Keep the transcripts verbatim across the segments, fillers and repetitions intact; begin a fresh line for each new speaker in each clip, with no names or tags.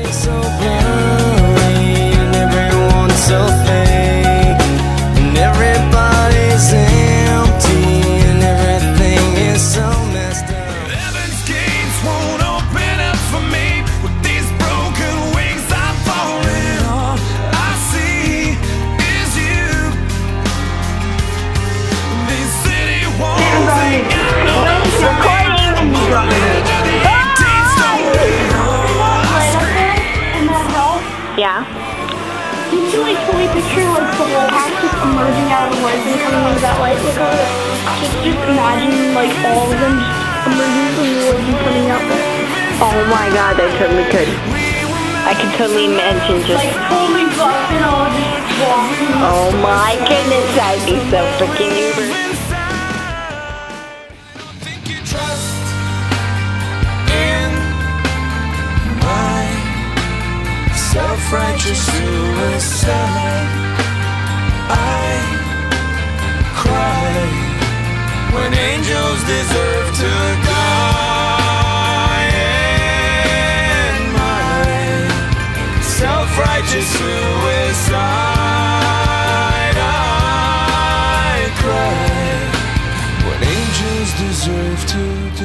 so blurry, and everyone's so fake, and everybody's empty, and everything is so messed up. Heaven's gates won't open up for me with these broken wings I'm falling. All I see is you. This city won't take out no
Yeah.
Did you like fully picture like the whole house just emerging out of the lights and coming into that light? Like, uh, just, just imagine like all of them just emerging from the woods and coming out there.
Oh my god, I totally could. I could totally imagine just...
Like totally busting all just walking.
Oh my goodness, I'd be so freaking uber.
Self-righteous suicide. I cry when angels deserve to die. And my self-righteous suicide. I cry when angels deserve to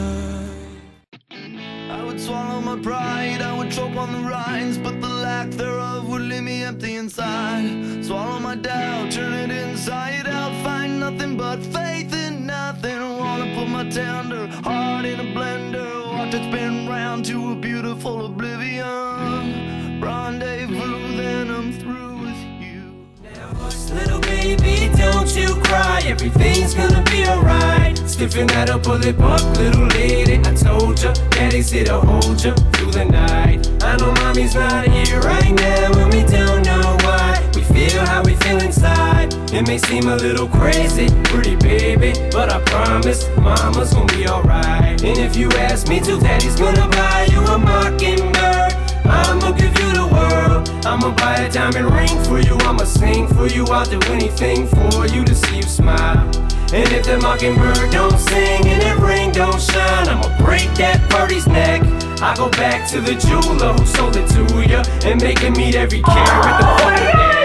die. I would swallow my pride, I would choke on the rinds, but the lack thereof would leave me empty inside. Swallow my doubt, turn it inside out, find nothing but faith in nothing. Wanna put my tender heart in a blender, watch it spin round to a beautiful oblivion. Rendezvous, then I'm through with you. Now hush, little baby, don't you cry, everything's gonna be alright. Stiffen that up, pull it up, little lady. I told ya, daddy's here to hold ya through the night. I know mommy's not here right now, and we don't know why. We feel how we feel inside. It may seem a little crazy, pretty baby, but I promise mama's gonna be alright. And if you ask me to, daddy's gonna buy you a mockingbird. I'ma give you the world, I'ma buy a diamond ring for you, I'ma sing for you, I'll do anything for you to see you smile. And if the mockingbird don't sing and that ring don't shine, I'ma break that birdie's neck. I go back to the jeweler who sold it to ya and make him meet every carrot the fucking day.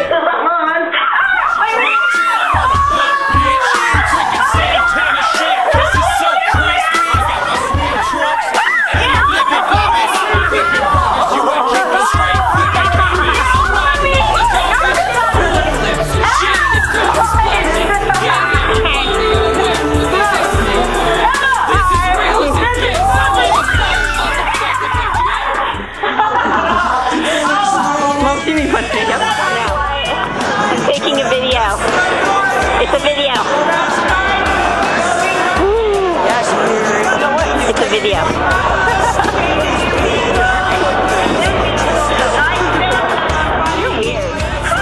I'm taking a video. It's a video. It's a video. You're weird.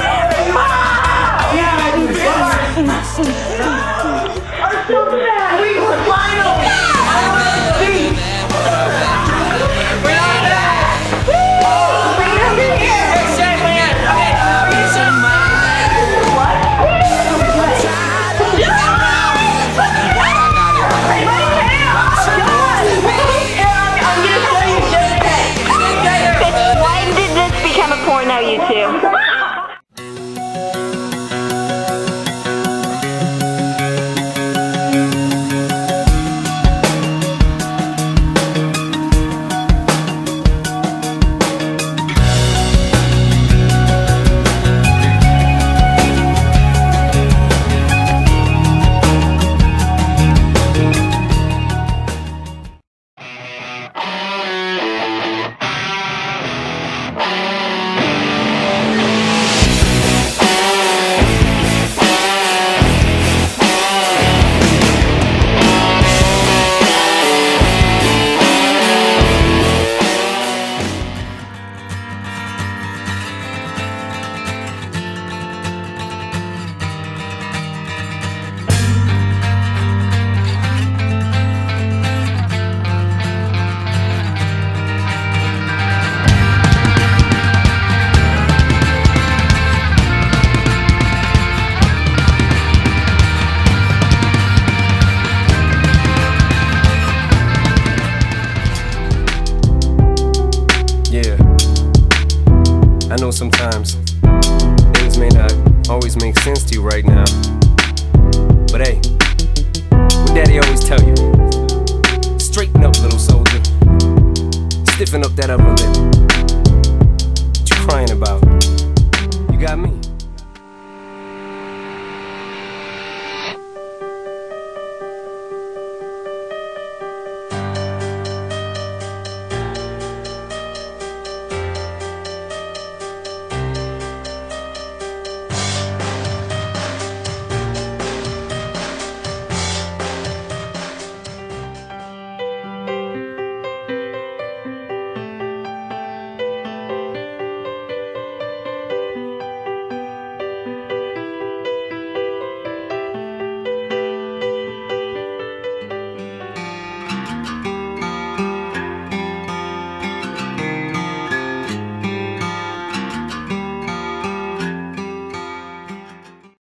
I'm so sad. We were finally.
know sometimes things may not always make sense to you right now. But hey, what Daddy always tell you, straighten up, little soldier. Stiffen up that upper lip. What you crying about? You got me.